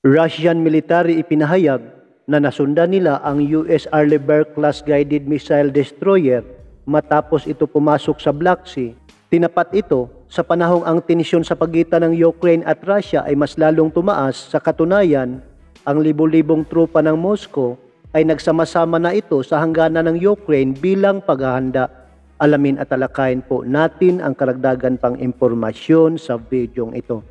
Russian military ipinahayag na nasundan nila ang US Arleigh class guided missile destroyer matapos ito pumasok sa Black Sea. Tinapat ito sa panahong ang tensyon sa pagitan ng Ukraine at Russia ay mas lalong tumaas. Sa katunayan, ang libo-libong trupa ng Moscow ay nagsama-sama na ito sa hangganan ng Ukraine bilang paghahanda. Alamin at talakayin po natin ang karagdagan pang impormasyon sa videong ito.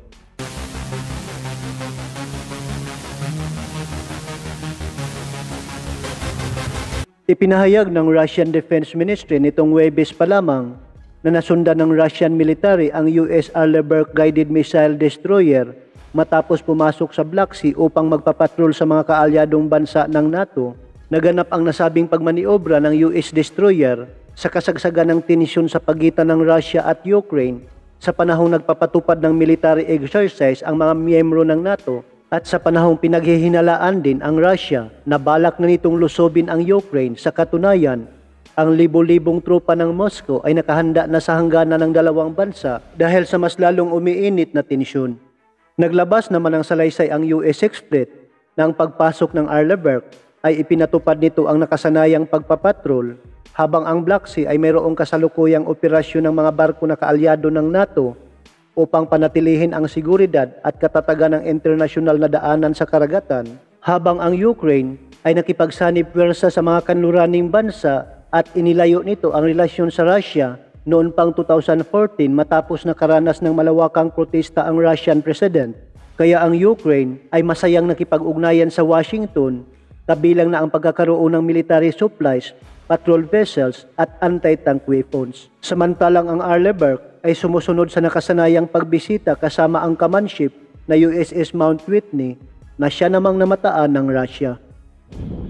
Ipinahayag ng Russian Defense Ministry nitong Huwebes pa lamang na nasundan ng Russian military ang US Arleigh guided missile destroyer matapos pumasok sa Black Sea upang magpapatrol sa mga kaalyadong bansa ng NATO. Naganap ang nasabing pagmaniobra ng US destroyer sa kasagsagan ng tensyon sa pagitan ng Russia at Ukraine sa panahong nagpapatupad ng military exercise ang mga miyembro ng NATO at sa panahong pinaghihinalaan din ang Russia na balak na nitong lusobin ang Ukraine. Sa katunayan, ang libo-libong trupa ng Moscow ay nakahanda na sa hangganan ng dalawang bansa dahil sa mas lalong umiinit na tensyon. Naglabas naman ng salaysay ang US Express na ang pagpasok ng Arleigh ay ipinatupad nito ang nakasanayang pagpapatrol habang ang Black Sea ay mayroong kasalukuyang operasyon ng mga barko na kaalyado ng NATO upang panatilihin ang seguridad at katatagan ng internasyonal na daanan sa karagatan, habang ang Ukraine ay nakipagsanib pwersa sa mga kanluraning bansa at inilayo nito ang relasyon sa Russia noon pang 2014 matapos nakaranas ng malawakang protesta ang Russian President. Kaya ang Ukraine ay masayang nakipag-ugnayan sa Washington kabilang na ang pagkakaroon ng military supplies, patrol vessels at anti-tank weapons. Samantalang ang Arleigh ay sumusunod sa nakasanayang pagbisita kasama ang command ship na USS Mount Whitney na siya namang namataan ng Russia.